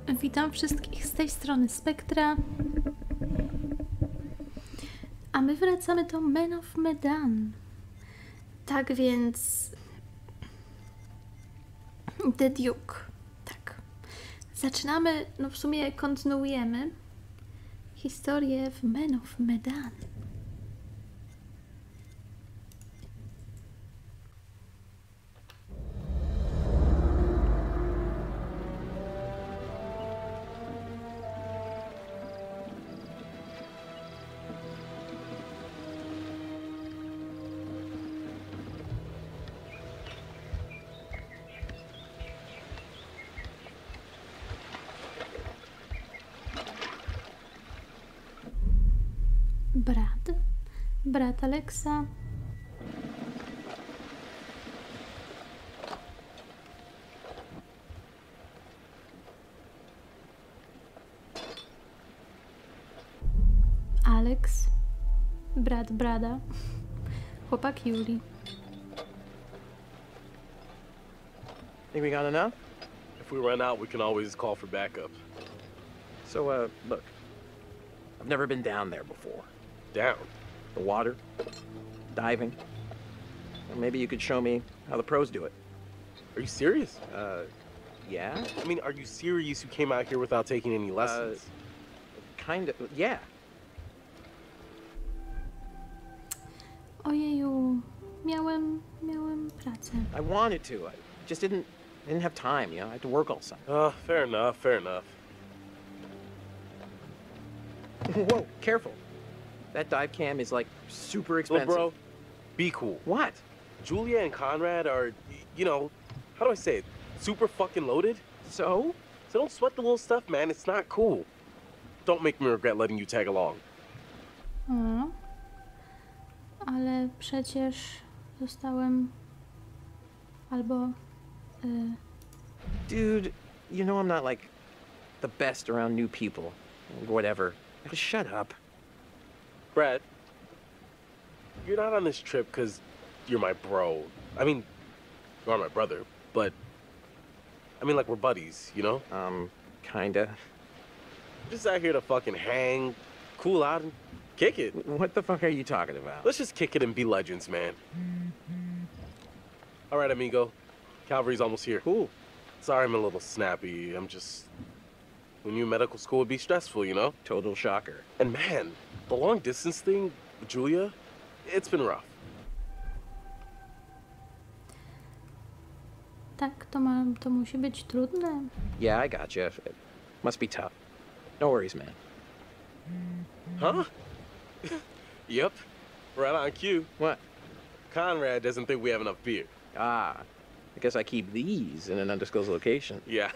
Witam wszystkich z tej strony Spektra. A my wracamy do Men of Medan. Tak więc... The Duke. Tak. Zaczynamy, no w sumie kontynuujemy historię w Men of Medan. Brat Alexa. Alex, brat Brada, chłopak Julii. Think we got enough? If we run out, we can always call for backup. So, look. I've never been down there before. Down? The water, diving. Well, maybe you could show me how the pros do it. Are you serious? Yeah? I mean, are you serious you came out here without taking any lessons? Kind of, yeah. Ojeju, miałem pracę. I wanted to. I just didn't have time, you know? I had to work all summer. Fair enough, fair enough. Whoa, careful. That dive cam is, like, super expensive. Look, bro, be cool. What? Julia and Conrad are, you know, how do I say it? Super fucking loaded. So? So don't sweat the little stuff, man. It's not cool. Don't make me regret letting you tag along. Ale przecież zostałem albo... Dude, you know I'm not, like, the best around new people. Whatever. Just shut up. Brad, you're not on this trip because you're my bro. I mean, you are my brother, but I mean, like, we're buddies, you know? Kinda. We're just out here to fucking hang, cool out, and kick it. What the fuck are you talking about? Let's just kick it and be legends, man. All right, amigo. Calvary's almost here. Cool. Sorry I'm a little snappy. I'm just... When you medical school would be stressful, you know? Total shocker. And man, the long distance thing with Julia, it's been rough. Tak, to musi być trudne. Yeah, I gotcha. It must be tough. No worries, man. Huh? Yep. Right on cue. What? Conrad doesn't think we have enough beer. Ah, I guess I keep these in an undisclosed location. Yeah.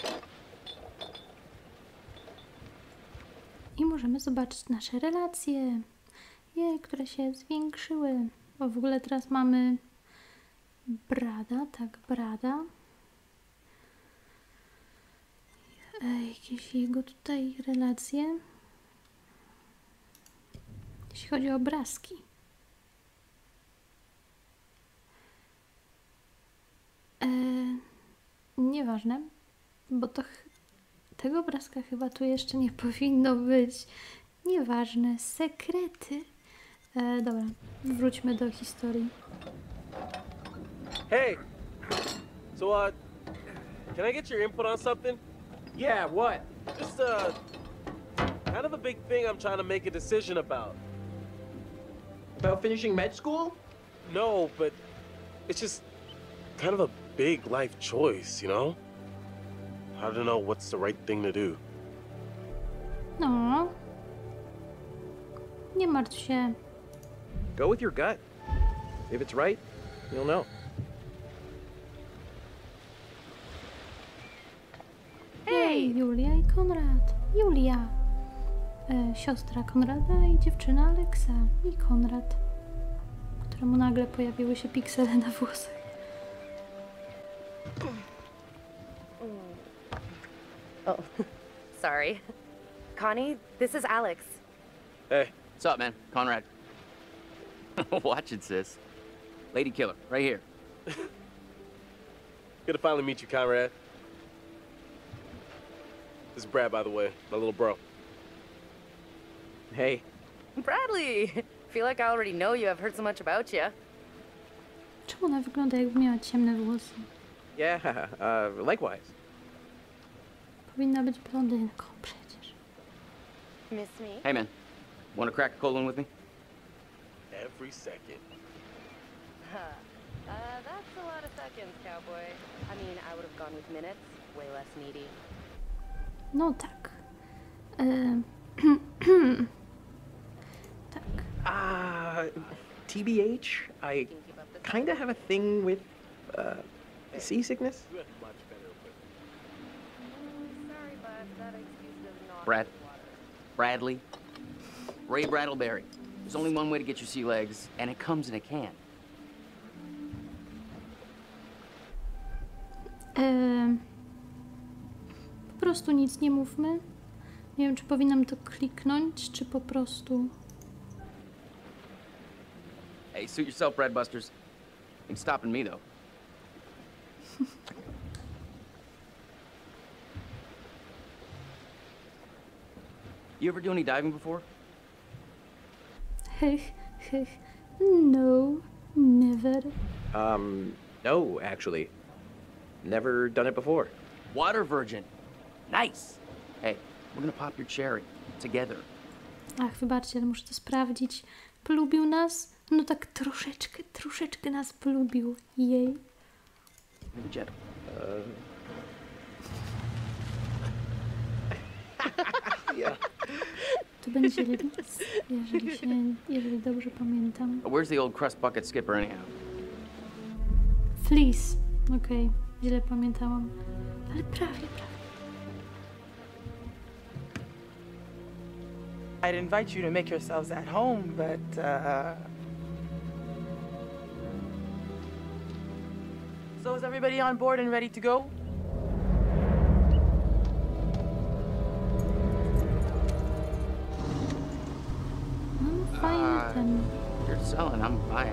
I możemy zobaczyć nasze relacje, które się zwiększyły. Bo w ogóle teraz mamy Brada, tak, Brada. Jakieś jego tutaj relacje. Jeśli chodzi o obrazki. Nieważne, bo to tego obrazka chyba tu jeszcze nie powinno być. Nieważne, sekrety. Dobra, wróćmy do historii. Hey! So, can I get your input on something? Yeah, what? Just, kind of a big thing I'm trying to make a decision about. About finishing med school? No, but it's just kind of a big life choice, you know? I don't know what's the right thing to do. No. Nie martw się. Go with your gut. If it's right, you'll know. Hej, Julia i Konrad. Julia. Siostra Konrada i dziewczyna Alexa. I Konrad, któremu nagle pojawiły się piksele na włosach. Oh, sorry. Connie, this is Alex. Hey. What's up, man? Conrad. Watch it, sis. Lady killer, right here. Good to finally meet you, Conrad. This is Brad, by the way, my little bro. Hey. Bradley! Feel like I already know you. I've heard so much about you. Czemu ona wygląda, jakby miała ciemne włosy? Yeah, likewise. Powinna być blondynką przecież. Miss me? Hey, man. Want to crack a cold one with me? Every second. That's a lot of seconds, cowboy. I mean, I would have gone with minutes. Way less needy. No tak. Tak. TBH, I Can you keep up this? kind of have a thing with, seasickness. You had much better with Sorry, but that excuse does not Brad. hold water. Bradley. Ray Brattleberry. There's only one way to get your sea legs, and it comes in a can. Po prostu nic nie mówmy. Nie wiem, czy powinnam to kliknąć, czy po prostu... Hey, suit yourself, Brad Busters. Ain't stopping me, though. You ever do any diving before? Hech, hech. No, never. No, actually. Never done it before. Water virgin. Nice. Hey, we're gonna pop your cherry. Together. Ach, wybaczcie, ale muszę to sprawdzić. Polubił nas? No tak troszeczkę nas polubił. Jej. Maybe gentle. To będzie Liz, jeżeli dobrze pamiętam. Where's the old crust bucket skipper, anyhow? Fleece. Okej, źle pamiętałam. Ale prawie. I'd invite you to make yourselves at home, but, So is everybody on board and ready to go? Mam fajny ten... You're selling, I'm buying.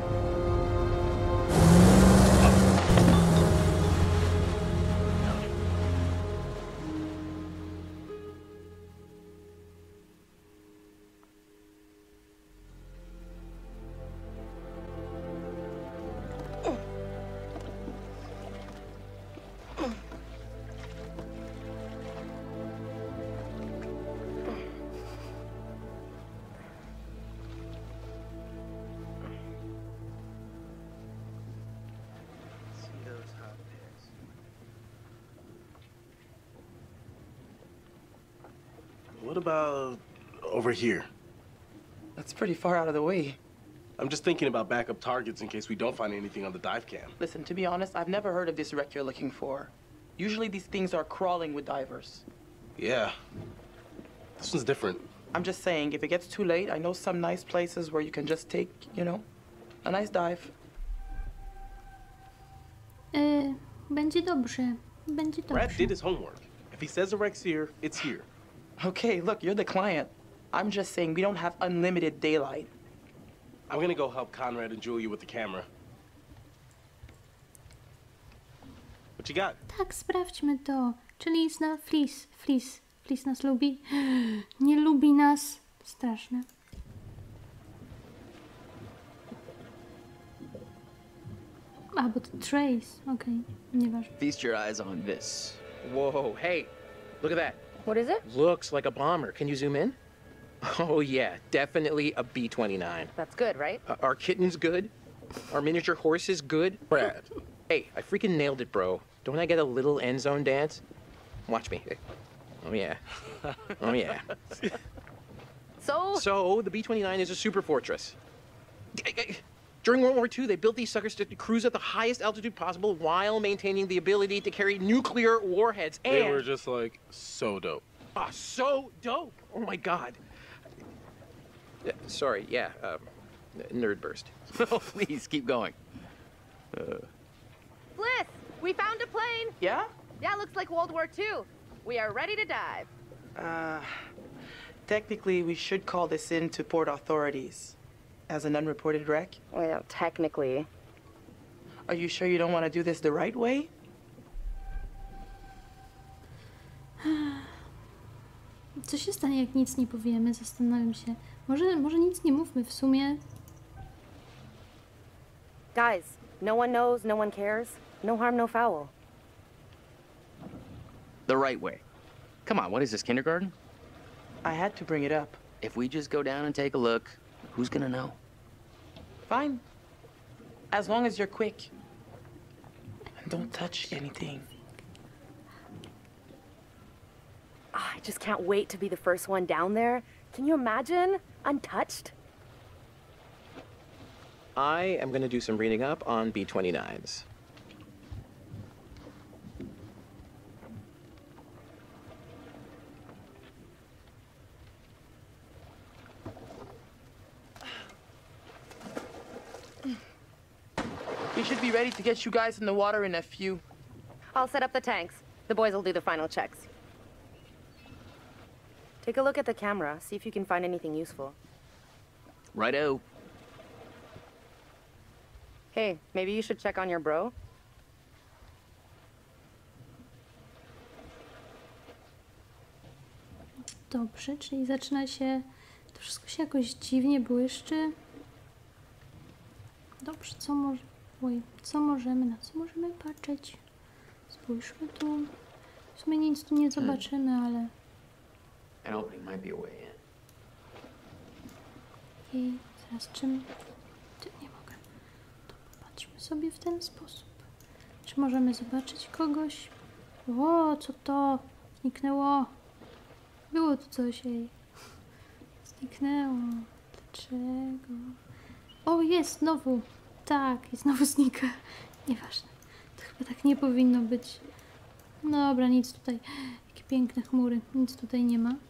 What about over here? That's pretty far out of the way. I'm just thinking about backup targets in case we don't find anything on the dive cam. Listen, to be honest, I've never heard of this wreck you're looking for. Usually these things are crawling with divers. Yeah. This one's different. I'm just saying, if it gets too late, I know some nice places where you can just take, you know, a nice dive. Będzie dobrze. Będzie Brad dobrze. did his homework. If he says the wreck's here, it's here. Okay, look, you're the client. I'm just saying we don't have unlimited daylight. I'm gonna go help Conrad and Julia with the camera. What you got? Tak, sprawdźmy to. Czyli zna Fleece. Fleece nas lubi. Nie lubi nas. Straszne. A, bo to Trace. Okej, nieważne. Feast your eyes on this. Whoa, hey, look at that. What is it? Looks like a bomber. Can you zoom in? Oh, yeah, definitely a B-29. That's good, right? Our kitten's good. Our miniature horse is good. Brad. Hey, I freaking nailed it, bro. Don't I get a little end zone dance? Watch me. Oh, yeah. Oh, yeah. So, the B-29 is a super fortress. During World War II, they built these suckers to cruise at the highest altitude possible while maintaining the ability to carry nuclear warheads. And They were just like so dope. so dope. Oh my God. Sorry, yeah, nerd burst. Oh, please, keep going. Bliss, we found a plane. Yeah? Yeah, looks like World War II. We are ready to dive. Technically, we should call this in to port authorities as an unreported wreck. Well, technically. Are you sure you don't want to do this the right way? Co się stanie, jak nic nie powiemy? Zastanawiam się. Może nic nie mówmy w sumie. Guys, no one knows, no one cares. No harm, no foul. The right way. Come on, what is this, kindergarten? I had to bring it up. If we just go down and take a look, who's gonna know? Fine. As long as you're quick. And don't touch anything. I just can't wait to be the first one down there. Can you imagine? Untouched? I am going to do some reading up on B-29s. We should be ready to get you guys in the water in a few. I'll set up the tanks. The boys will do the final checks. Take a look at the camera. See if you can find anything useful. Righto. Hey, maybe you should check on your bro? Dobrze, czyli zaczyna się... To wszystko się jakoś dziwnie błyszczy. Dobrze, co możemy, na co możemy patrzeć? Spójrzmy tu. W sumie nic tu nie zobaczymy, ale... An opening might be a way in. I zaraz czym... Ty, nie mogę. To popatrzmy sobie w ten sposób. Czy możemy zobaczyć kogoś? O, co to? Zniknęło. Było tu coś, ej. Zniknęło. Dlaczego? O, jest znowu. Tak, i znowu znika. Nieważne. To chyba tak nie powinno być. Dobra, nic tutaj. Jakie piękne chmury. Nic tutaj nie ma.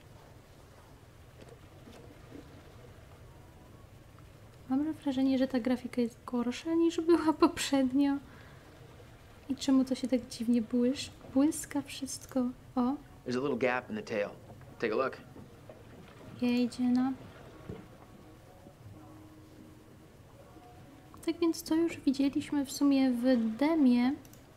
Mam wrażenie, że ta grafika jest gorsza niż była poprzednio. I czemu to się tak dziwnie błyska wszystko? O, There's a little gap in the tail. Take a look. jedzie nam. Tak więc to już widzieliśmy w sumie w demie.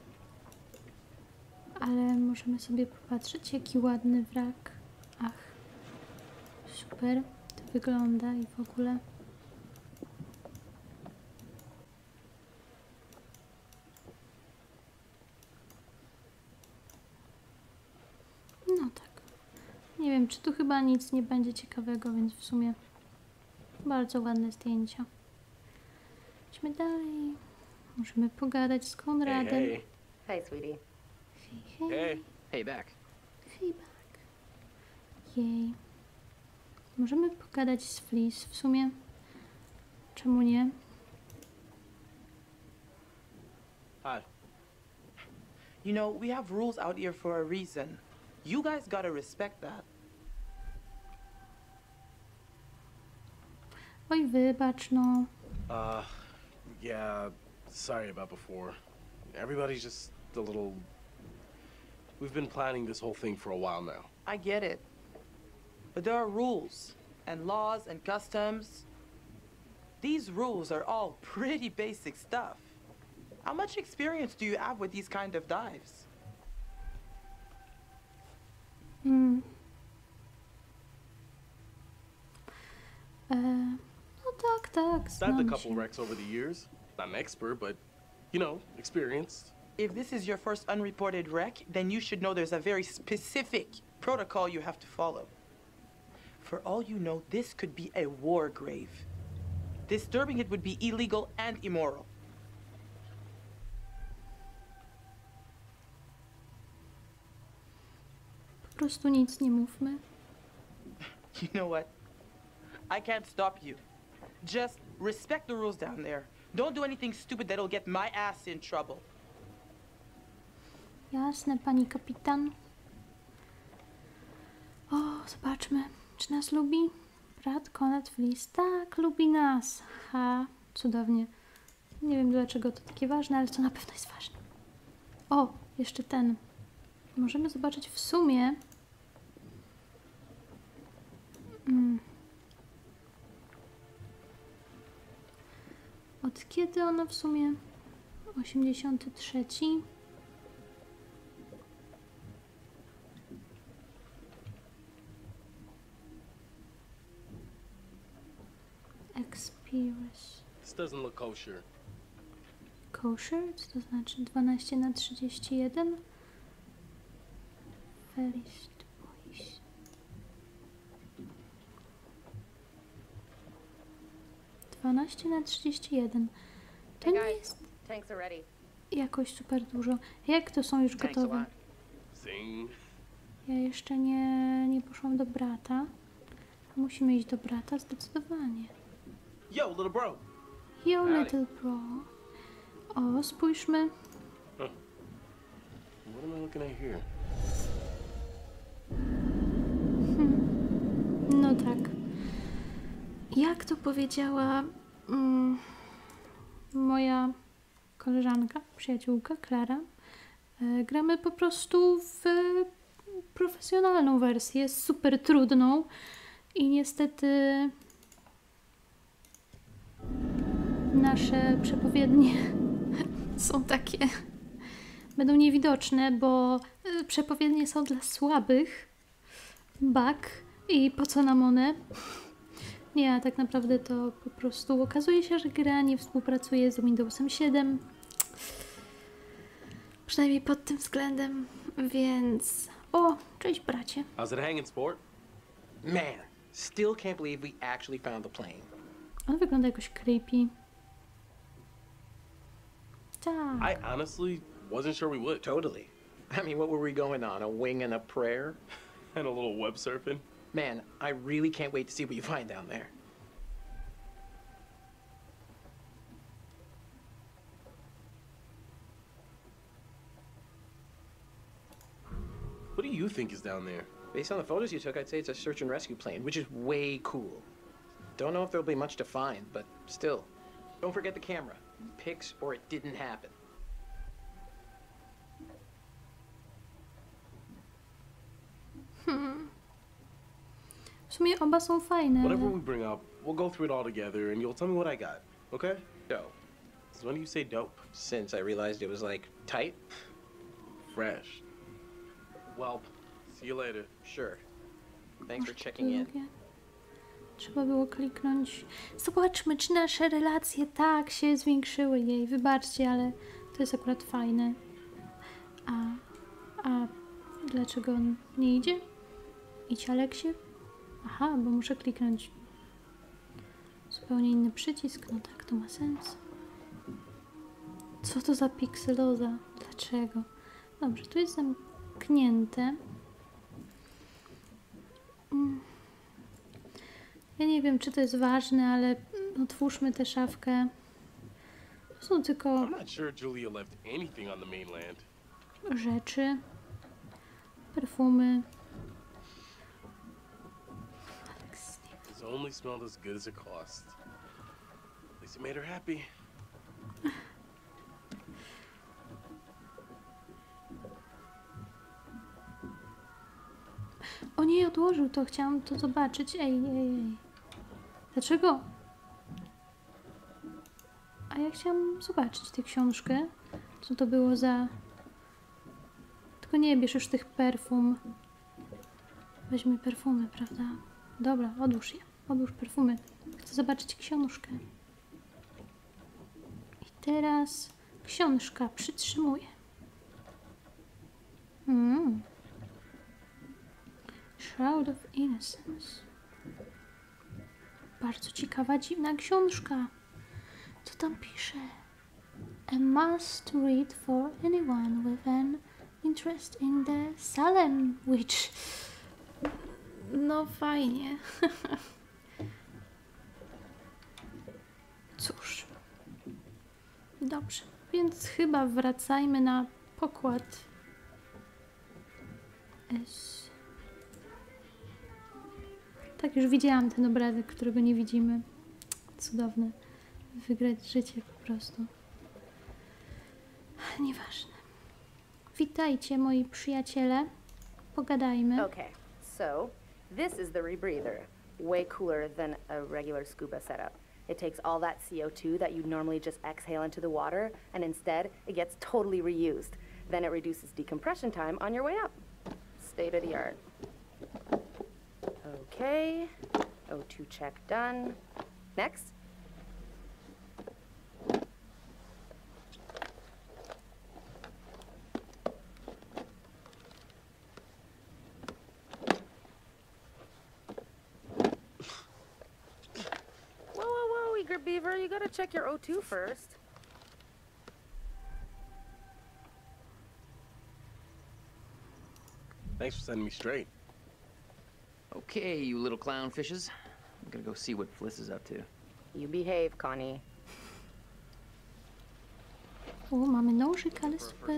Ale możemy sobie popatrzeć, jaki ładny wrak. Ach, super to wygląda i w ogóle. No tak. Nie wiem, czy tu chyba nic nie będzie ciekawego, więc w sumie bardzo ładne zdjęcia. Idźmy dalej. Możemy pogadać z Konradem. Hey, Hey, sweetie. Hej, hej. hey. Hey, back. Hej, bak. Jej. Możemy pogadać z Fleece w sumie. Czemu nie? Hi. You know, we have rules out here for a reason. You guys gotta respect that. Oj, wybacz, no. Yeah, sorry about before. Everybody's just a little... We've been planning this whole thing for a while now. I get it. But there are rules, and laws, and customs. These rules are all pretty basic stuff. How much experience do you have with these kind of dives? No tak, tak. I've had a Znam couple się. wrecks over the years. Not an expert, but, you know, experienced. If this is your first unreported wreck, then you should know there's a very specific protocol you have to follow. For all you know, this could be a war grave. Disturbing it would be illegal and immoral. Po prostu nic nie mówmy. You know what? I can't stop you. Just respect the rules down there. Don't do anything stupid that'll get my ass in trouble. Jasne, pani kapitan. O, zobaczmy, czy nas lubi? Brat Konrad Fleece. Tak, lubi nas. Ha, cudownie. Nie wiem, dlaczego to takie ważne, ale to na pewno jest ważne. O, jeszcze ten. Możemy zobaczyć w sumie... Od kiedy ona w sumie? 83. Pires. This doesn't look kosher. Kosher, co to znaczy 12/31? Felis Boys. Dwanaście na 31. To nie jest Tanks are ready. jakoś super dużo. Jak to są już Thanks a gotowe? lot. Zing. Ja jeszcze nie poszłam do brata. Musimy iść do brata zdecydowanie. Yo, little bro. Yo, Howdy. little bro. O, spójrzmy. What am I looking at here? No tak. Jak to powiedziała moja koleżanka, przyjaciółka Klara, gramy po prostu w profesjonalną wersję, super trudną i niestety nasze przepowiednie są takie, będą niewidoczne, bo przepowiednie są dla słabych. Bug. I po co nam one? Nie, a tak naprawdę to po prostu okazuje się, że gra nie współpracuje z Windowsem 7. Przynajmniej pod tym względem, więc... O, cześć bracie. How's it hanging, sport? Man, still can't believe we actually found the plane. On wygląda jakoś creepy. Tak. I honestly wasn't sure we would. Totally. I mean, what were we going on? A wing and a prayer? And a little web surfing. Man, I really can't wait to see what you find down there. What do you think is down there? Based on the photos you took, I'd say it's a search and rescue plane, which is way cool. Don't know if there'll be much to find, but still. Don't forget the camera. Pics or it didn't happen. W sumie oba są fajne, Whatever ale... we bring up, we'll go through it all together and you'll tell me what I got, okay? Dope. So when do you say dope? Since I realized it was like tight. Fresh. Well, see you later. Sure. Thanks for checking in. Drugie. Trzeba było kliknąć. Zobaczmy, czy nasze relacje tak się zwiększyły. Jej, wybaczcie, ale to jest akurat fajne. A dlaczego on nie idzie? Idź, Aleksie. Aha, bo muszę kliknąć zupełnie inny przycisk. No tak, to ma sens. Co to za pikseloza? Dlaczego? Dobrze, tu jest zamknięte. Ja nie wiem, czy to jest ważne, ale otwórzmy tę szafkę. To są tylko I'm not sure Julia left anything on the mainland. rzeczy, perfumy. It's only smelled as good as it cost. At least it made her happy. O nie, odłożył to, chciałam to zobaczyć. Ej. Dlaczego? A ja chciałam zobaczyć tę książkę. Co to było za... Tylko nie bierz już tych perfum. Weźmy perfumy, prawda? Dobra, odłóż je. Odłóż perfumy. Chcę zobaczyć książkę. I teraz książka przytrzymuje. Shroud of Innocence. Bardzo ciekawa, dziwna książka. Co tam pisze? A must read for anyone with an interest in the Salem Witch. No fajnie. Cóż. Dobrze, więc chyba wracajmy na pokład S. Tak, już widziałam ten obrazek, którego nie widzimy. Cudowne. Wygrać życie po prostu. Nieważne. Witajcie, moi przyjaciele. Pogadajmy. Okay, so this is the rebreather. Way cooler than a regular scuba setup. It takes all that CO2 that you'd normally just exhale into the water, and instead, it gets totally reused. Then it reduces decompression time on your way up. State of the art. Okay, O2 check done. Next, Beaver, you gotta check your O2 first. Thanks for sending me straight. Okay, you little clownfishes. I'm gonna go see what Fliss is up to. You behave, Connie. O, mamy nożyk, ale super.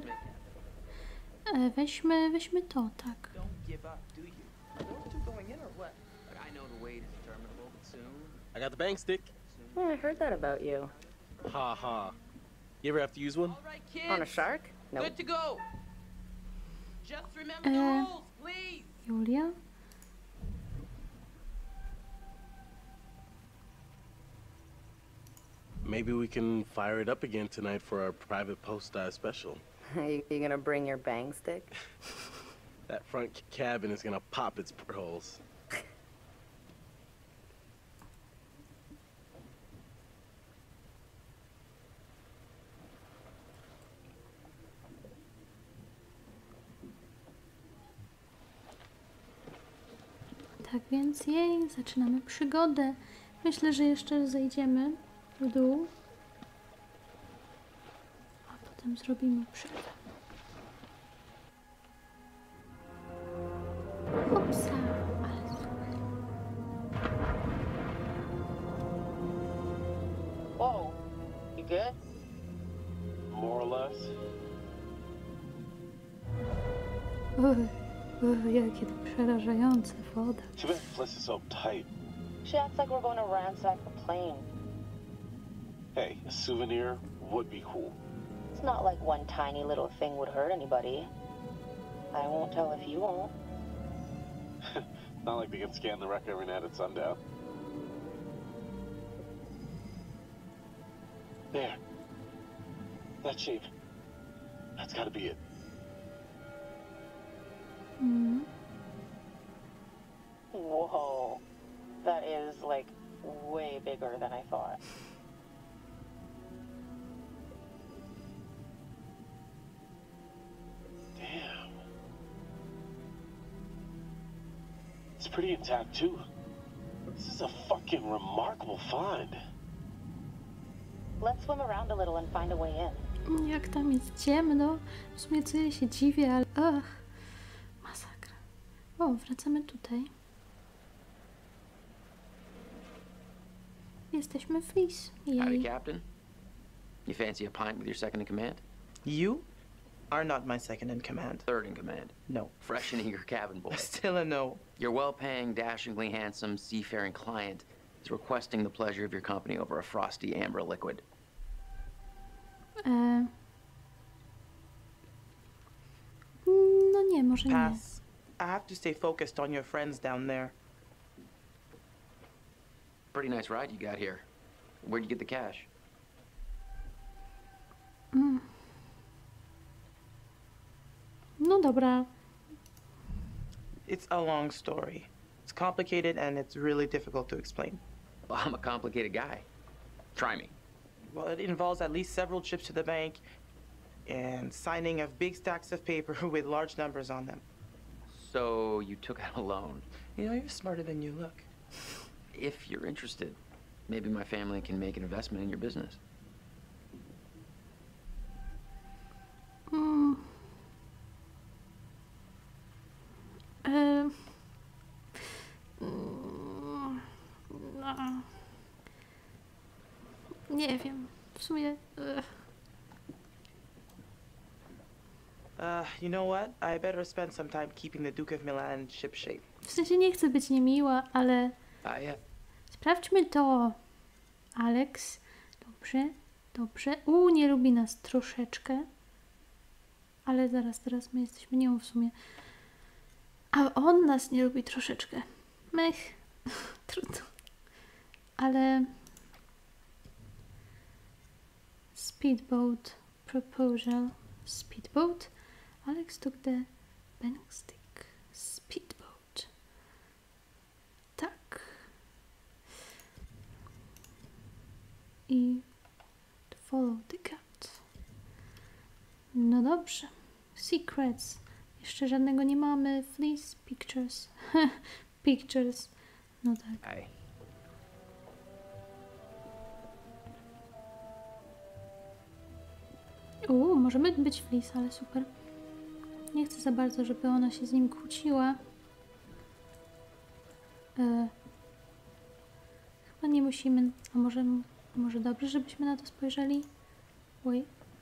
Weźmy to, tak. Don't give up, do you? Are those two going in or what? Look, I know the weight is determinable, but soon. I got the bang stick. Yeah, I heard that about you. Ha ha. You ever have to use one? All right, kids. On a shark? Nope. Good to go. Just remember the rules, please. Julia? Maybe we can fire it up again tonight for our private post-dive special. You gonna bring your bang stick? That front cabin is gonna pop its portholes. Tak więc zaczynamy przygodę. Myślę, że jeszcze zejdziemy w dół. A potem zrobimy przerwę. Hopsa, ale super. Whoa, you good? More or less. Jakie to przerażające woda. Too bad Fliss is so tight. She acts like we're going to ransack the plane. Hey, a souvenir would be cool. It's not like one tiny little thing would hurt anybody. I won't tell if you won't. Not like they can scan the wreck every night at sundown. There. That shape. That's gotta be it. Mm. Whoa. That is, like, way bigger than I thought. Damn. It's pretty intact, too. This is a fucking remarkable find. Let's swim around a little and find a way in. Jak tam jest ciemno. W sumie co ja się dziwię, ale... Ach, masakra. O, wracamy tutaj. Jesteśmy Fliss. Howdy, Jej. Captain. You fancy a pint with your second in command? You are not my second in command. Third in command. No. Freshening your cabin, boy. Still a no. Your well-paying, dashingly handsome, seafaring client is requesting the pleasure of your company over a frosty amber liquid. No nie, może nie. Pass. I have to stay focused on your friends down there. Pretty nice ride you got here. Where'd you get the cash? No dobra. It's a long story. It's complicated and it's really difficult to explain. Well, I'm a complicated guy. Try me. Well, it involves at least several trips to the bank and signing of big stacks of paper with large numbers on them. So you took out a loan. You know, you're smarter than you look. If you're interested, maybe my family can make an investment in your business. No. Nie wiem. W sumie... You know what? I better spend some time keeping the Duke of Milan shipshape. W sensie nie chcę być niemiła, ale... Sprawdźmy to. Alex. Dobrze, dobrze. Nie lubi nas troszeczkę. Ale teraz my jesteśmy nią w sumie. A on nas nie lubi troszeczkę. Mech. Trudno. Ale... Speedboat proposal. Speedboat? Alex took the bang stick. Speedboat. Tak. I to follow the cat. No dobrze. Secrets. Jeszcze żadnego nie mamy. Fliss, pictures. Pictures. No tak. Możemy być Flis, ale super. Nie chcę za bardzo, żeby ona się z nim kłóciła. Chyba nie musimy. A może dobrze, żebyśmy na to spojrzeli? Oj.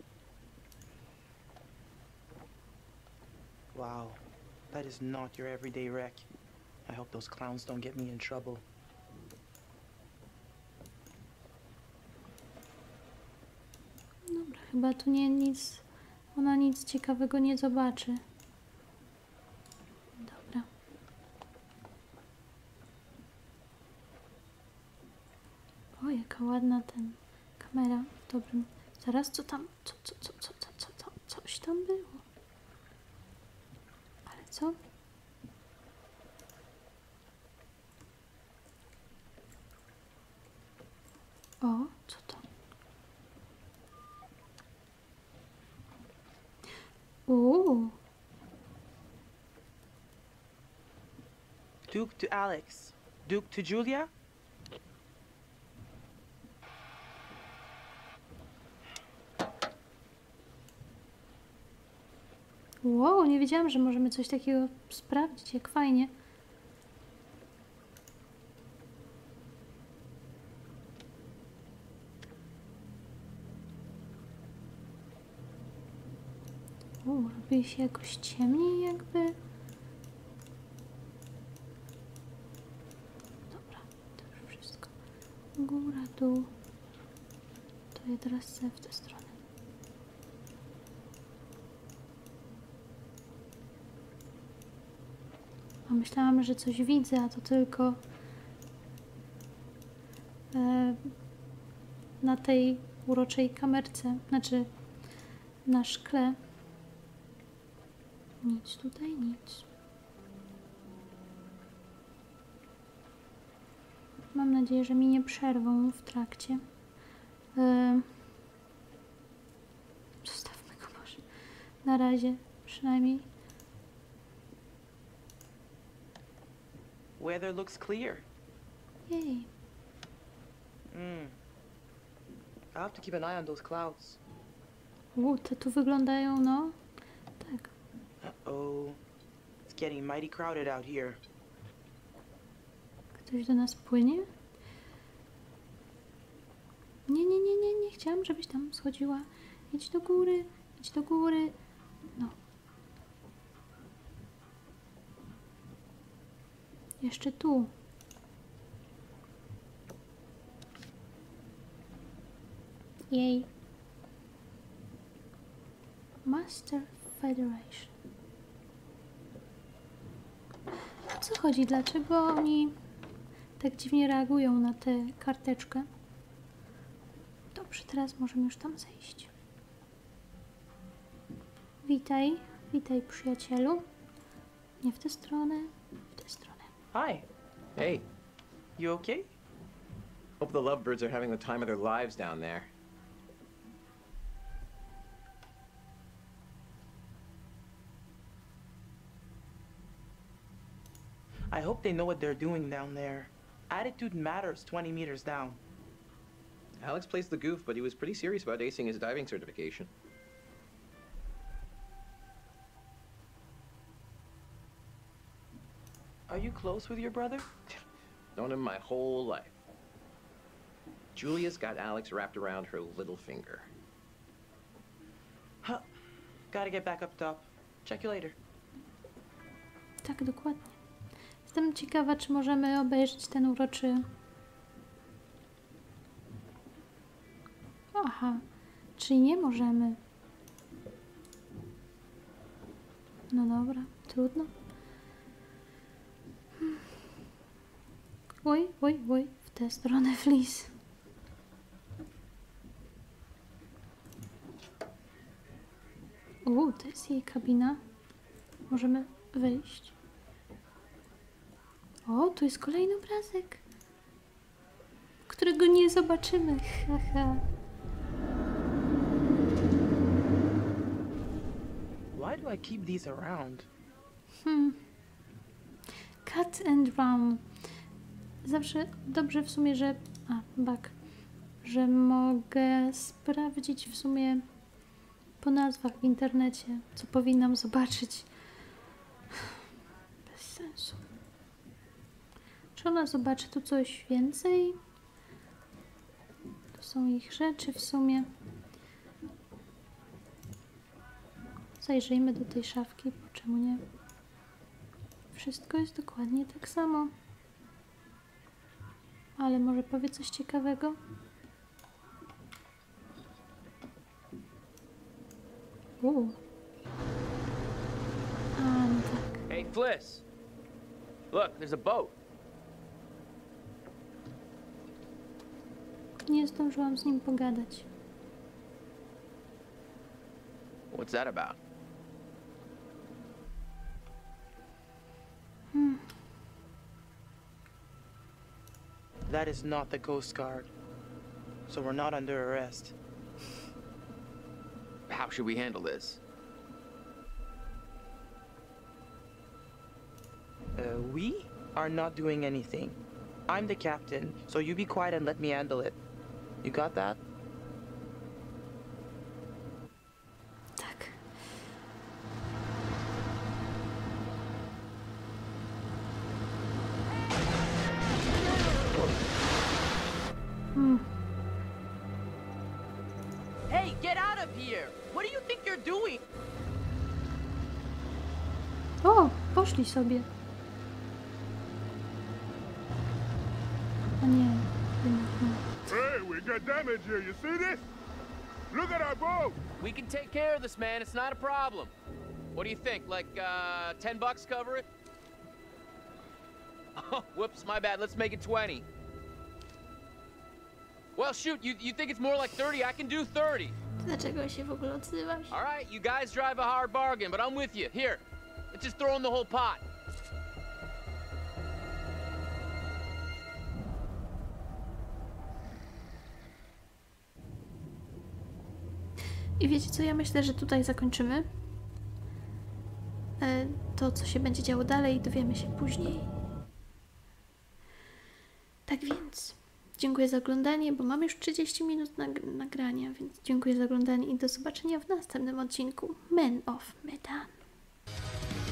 Wow, that is not your everyday wreck. I hope those clowns don't get me in trouble. Dobra, chyba tu nic. Ona nic ciekawego nie zobaczy. Dobra. O, jaka ładna kamera w dobrym. Zaraz, co tam? Coś tam było. Ale co? O, co to? Duke to Alex. Duke to Julia? Wow, nie wiedziałam, że możemy coś takiego sprawdzić, jak fajnie. Robi się jakoś ciemniej jakby. Dobra, to już wszystko. Góra, dół. To ja teraz chcę w tę stronę. A myślałam, że coś widzę, a to tylko na tej uroczej kamerce, znaczy na szkle. Nic tutaj, nic. Mam nadzieję, że mi nie przerwą w trakcie. Zostawmy go może. Na razie przynajmniej. Weather looks clear. Jej. I'll have to keep an eye on those clouds. Te tu wyglądają, no. Tak. Uh-oh. It's getting mighty crowded out here. Ktoś do nas płynie? Nie chciałam, żebyś tam schodziła. Idź do góry, idź do góry. No. Jeszcze tu. Jej. Master Federation. O co chodzi? Dlaczego oni tak dziwnie reagują na tę karteczkę? Dobrze, teraz możemy już tam zejść. Witaj, witaj przyjacielu. Nie w tę stronę, w tę stronę. Hi. Hey, You okay? hope the lovebirds are having the time of their lives down there. I hope they know what they're doing down there. Attitude matters 20 meters down. Alex plays the goof, but he was pretty serious about acing his diving certification. Are you close with your brother? Known him my whole life. Julia's got Alex wrapped around her little finger. Huh. Gotta get back up top. Check you later. Tak, dokładnie. Jestem ciekawa, czy możemy obejrzeć ten uroczy... Aha, czyli nie możemy. No dobra, trudno. Oj, w tę stronę Flis. To jest jej kabina. Możemy wyjść. O, tu jest kolejny obrazek, którego nie zobaczymy. Haha. Why do I keep these around? Cut and run. Zawsze dobrze w sumie, że... że mogę sprawdzić w sumie po nazwach w internecie, co powinnam zobaczyć. Bez sensu. Czy ona zobaczy tu coś więcej? To są ich rzeczy w sumie. Zajrzyjmy do tej szafki, czemu nie? Wszystko jest dokładnie tak samo. Ale może powie coś ciekawego? A, no tak. Hey, Fliss. Look, there's a boat. Nie zdążyłam z nim pogadać. What's that about? That is not the Coast Guard. So we're not under arrest. How should we handle this? We are not doing anything. I'm the captain, so you be quiet and let me handle it. You got that? Tak. Hey, get out of here! What do you think you're doing? O, poszli sobie. A nie, jednak nie. Hey, we got damage here. You see this? Look at our boat. We can take care of this, man. It's not a problem. What do you think? Like, $10 cover it? Oh, whoops, my bad. Let's make it 20. Well, shoot, you think it's more like 30? I can do 30. Dlaczego się w ogóle odzywasz? All right, you guys drive a hard bargain, but I'm with you. Here, let's just throw in the whole pot. I wiecie co, ja myślę, że tutaj zakończymy. To, co się będzie działo dalej, dowiemy się później. Tak więc, dziękuję za oglądanie, bo mam już 30 minut nagrania, więc dziękuję za oglądanie i do zobaczenia w następnym odcinku Men of Medan.